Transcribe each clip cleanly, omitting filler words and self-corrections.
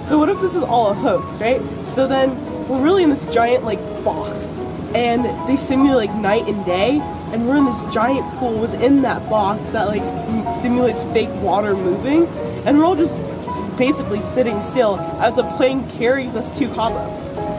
So what if this is all a hoax, right? So then we're really in this giant like box, and they simulate like night and day, and we're in this giant pool within that box that like simulates fake water moving, and we're all just basically sitting still as the plane carries us to Cabo.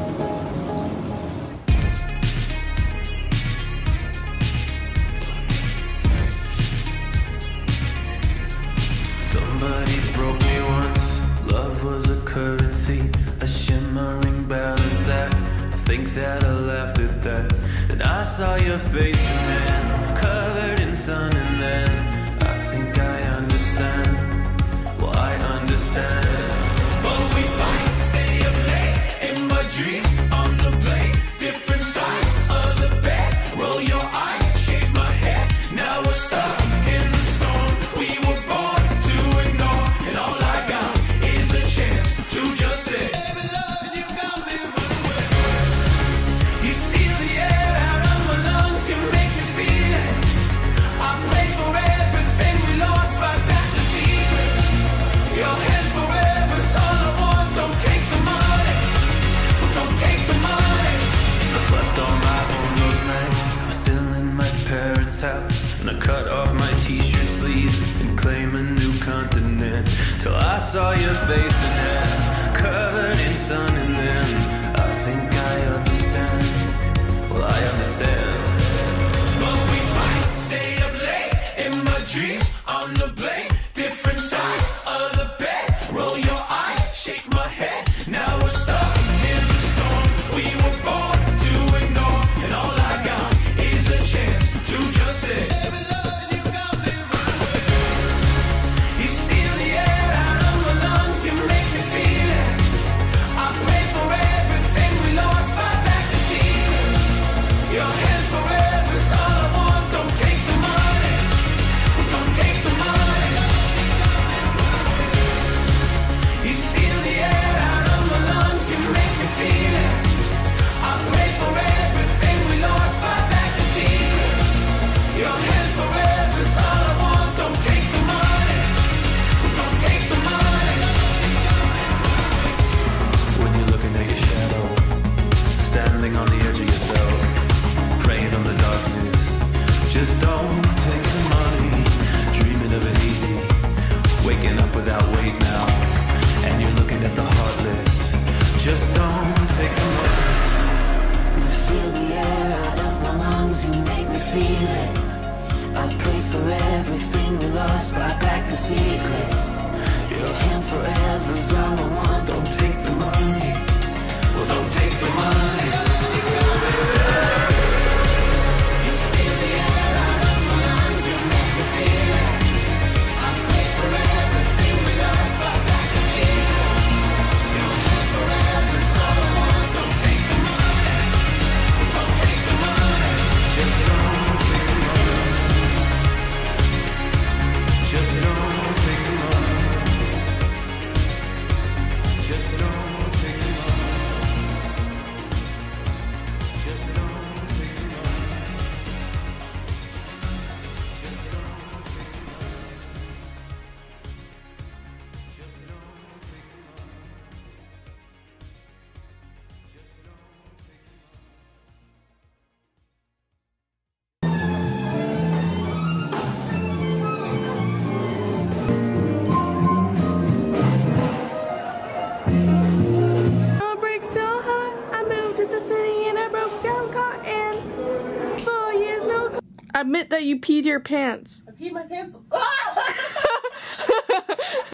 Somebody broke me once, love was a currency, a shimmering balance act. I think that I laughed at that, and I saw your face and hands covered in sun, and then I think I understand. Well, I understand. But we fight, stay up late, in my dreams, on the blade, different sides of the bed, roll your eyes, shake my head, now we're stuck in the storm, we were born to ignore, and all I got is a chance to just sit. Baby, love, you got me running away. You steal the air out of my lungs, you make me feel it. I pray for everything we lost, right back to secrets. Your head forever's all I want, don't take the money, don't take the money. I slept on my own those nights, I'm still in my parents' house, and I cut off my t-shirt sleeves and claim a new continent, till I saw your face and hands covered in sun, and then I think I understand. Well, I understand. But we fight, stay up late, in my dreams, on the blade, different sides of the bed, roll your eyes, shake my head, now we're stuck in the storm, we were born to ignore, and all I got is a chance to just sit. Baby, love, you got me running away. You steal the air out of my lungs, you make me feel it. I pray for everything we lost, right back to secrets. Your head forever's all I want, don't take the money, don't take the money. You steal the air out of my lungs, you make me feel it. I pray for everything we lost, right back to secrets. Your head forever's all I want, don't take the money, don't take the money. When you're looking at your shadow, standing on the edge of yourself, praying on the darkness, just don't take the money, dreaming of it easy, waking up without weight now, and you're looking at the heartless, just don't take the money. You steal the air out of my lungs, you make me feel it. I pray for everything we lost, right back to secrets. Your hand forever's all I want, Don't take the money, well, don't take the money. you steal the air out of my lungs, you make me feel it. I pray for everything we lost, right back to secrets. Your hand forever's all I want, don't take the money, don't take the money. Just don't take the money. Just don't take the money. Just don't take the money. Just don't take the money. Just don't take the money. Just don't take the I break so hard, I moved to the city and I broke down car and 4 years no car. Admit that you peed your pants. I peed my pants.